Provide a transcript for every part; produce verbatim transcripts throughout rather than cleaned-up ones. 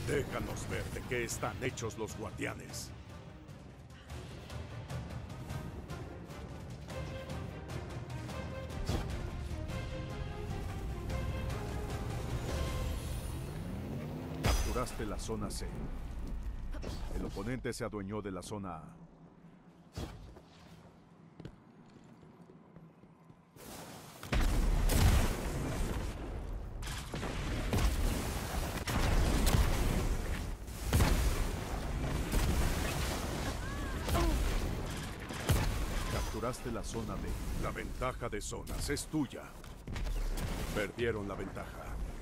Déjanos ver de qué están hechos los guardianes. Capturaste la zona C. El oponente se adueñó de la zona A. Capturaste la zona B. La ventaja de zonas es tuya. Perdieron la ventaja.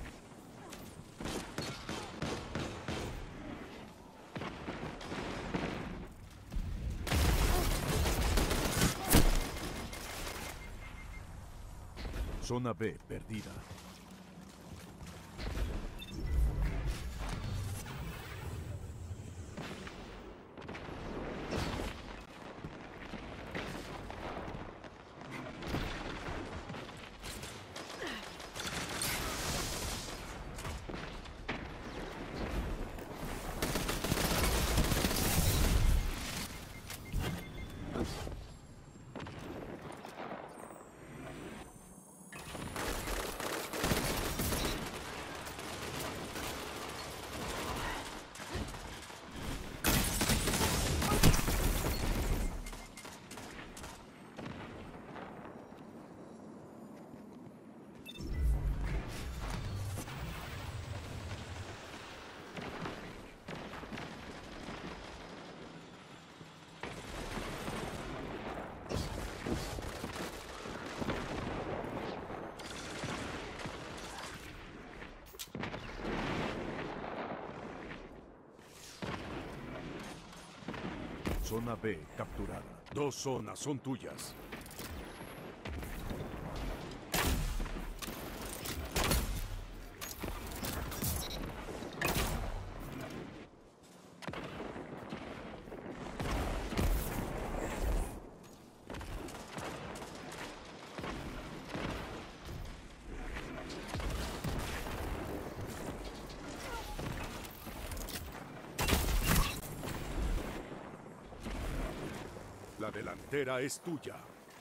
Zona B perdida. Zona B capturada. Dos zonas son tuyas. La delantera es tuya.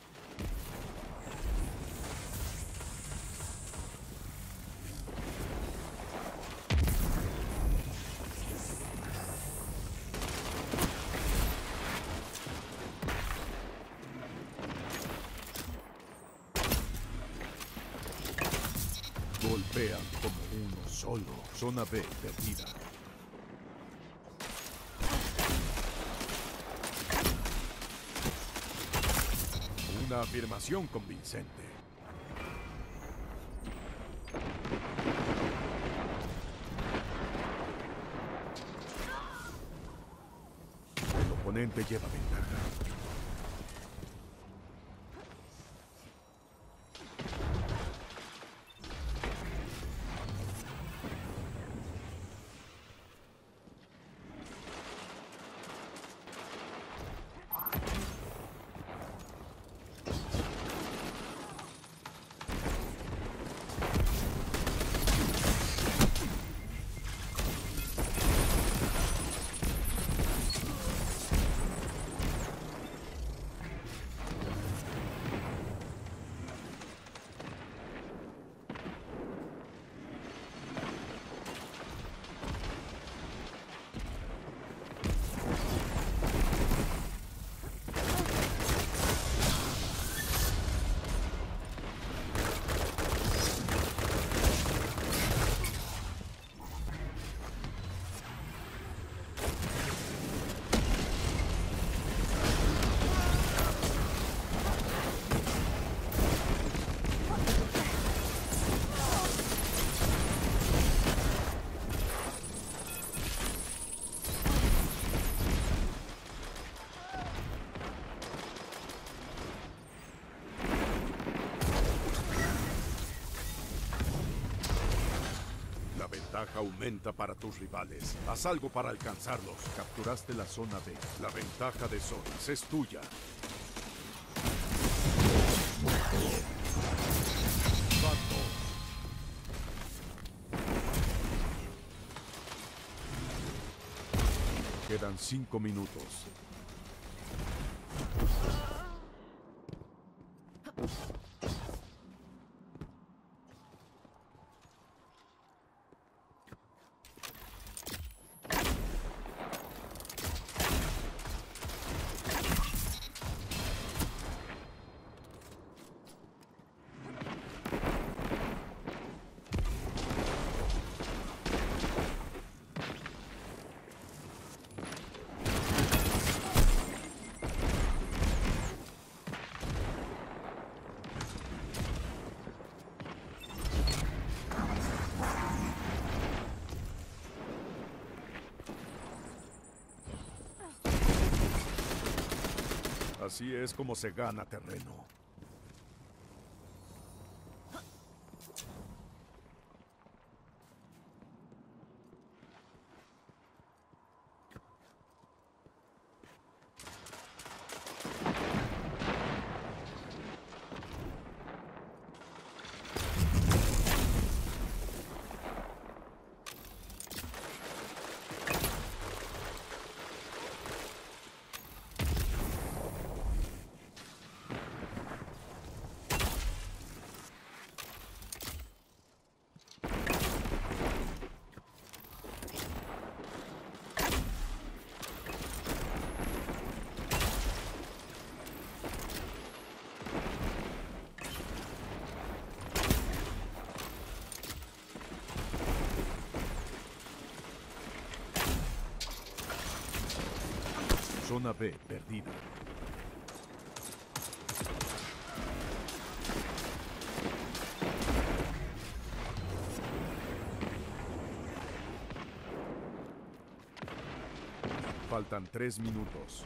Golpean como uno solo. Zona B perdida. Una afirmación convincente. El oponente lleva ventaja. La ventaja aumenta para tus rivales. Haz algo para alcanzarlos. Capturaste la zona B. La ventaja de zonas es tuya. Vato. Quedan cinco minutos. Así es como se gana terreno. Zona B perdida. Faltan tres minutos.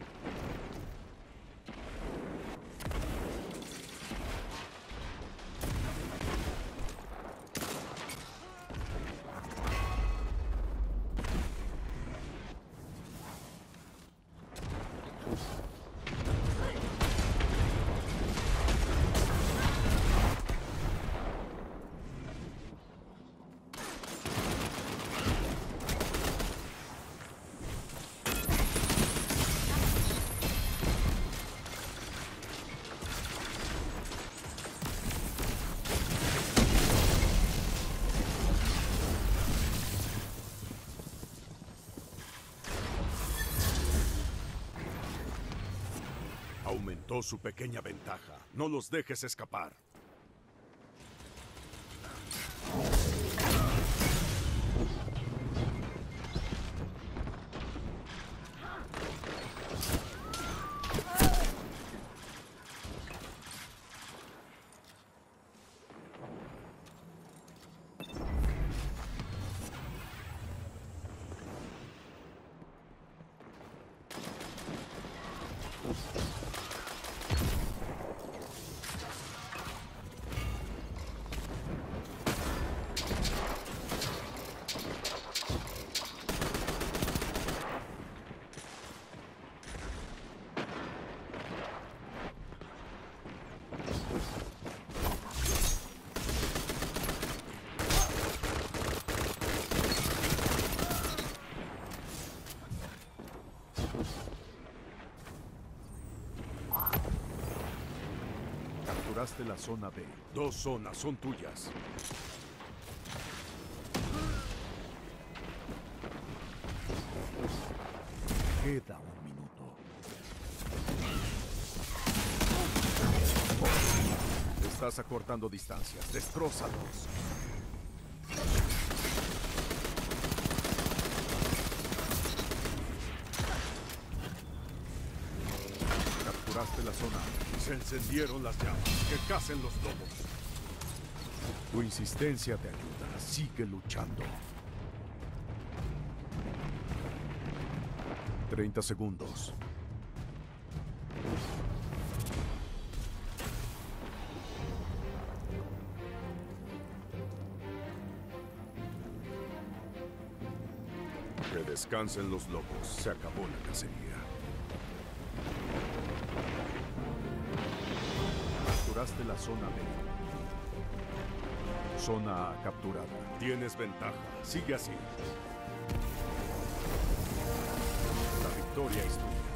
Aumentó su pequeña ventaja. No los dejes escapar. Capturaste la zona B. Dos zonas son tuyas. Queda un minuto. Estás acortando distancias. Destrózalos. Capturaste la zona. Se encendieron las llamas. Que cacen los lobos. Tu insistencia te ayuda. Sigue luchando. treinta segundos. Que descansen los lobos. Se acabó la cacería. Capturaste la zona B. Zona A capturada. Tienes ventaja. Sigue así. victoria es tuya.